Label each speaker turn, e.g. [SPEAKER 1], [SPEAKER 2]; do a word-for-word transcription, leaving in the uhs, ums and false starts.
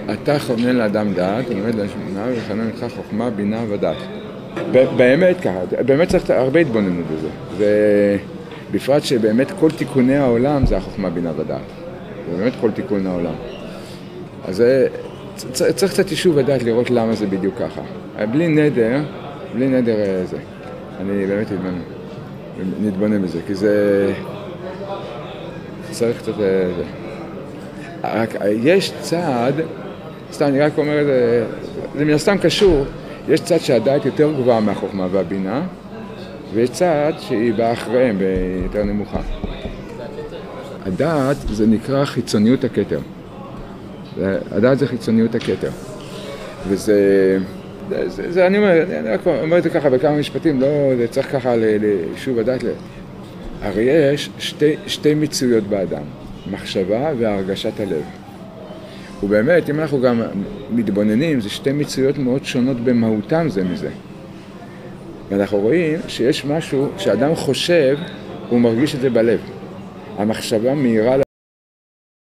[SPEAKER 1] אתה כונן לאדם דעת, הוא לומד לאדם וכונן לך חוכמה, בינה ודעת. באמת ככה, באמת צריך הרבה התבוננות בזה. ובפרט שבאמת כל תיקוני העולם זה החוכמה, בינה ודעת. זה באמת כל תיקון העולם. אז צריך קצת יישוב ודעת לראות למה זה בדיוק ככה. בלי נדר, בלי נדר זה. אני באמת נתבונן בזה, כי זה... צריך קצת... רק יש צעד, סתם אני רק אומר, זה, זה מן הסתם קשור, יש צעד שהדעת יותר גבוהה מהחוכמה והבינה, ויש צעד שהיא באה אחריהם, ביותר נמוכה. הדעת זה נקרא חיצוניות הכתר. הדעת זה חיצוניות הכתר. וזה, זה, זה, זה אני אומר, אני רק אומר את זה ככה בכמה משפטים, לא, זה צריך ככה לשוב הדעת. הרי יש שתי, שתי מצויות באדם. מחשבה והרגשת הלב. ובאמת, אם אנחנו גם מתבוננים, זה שתי מצויות מאוד שונות במהותם זה מזה. ואנחנו רואים שיש משהו שאדם חושב, הוא מרגיש את זה בלב. המחשבה מהירה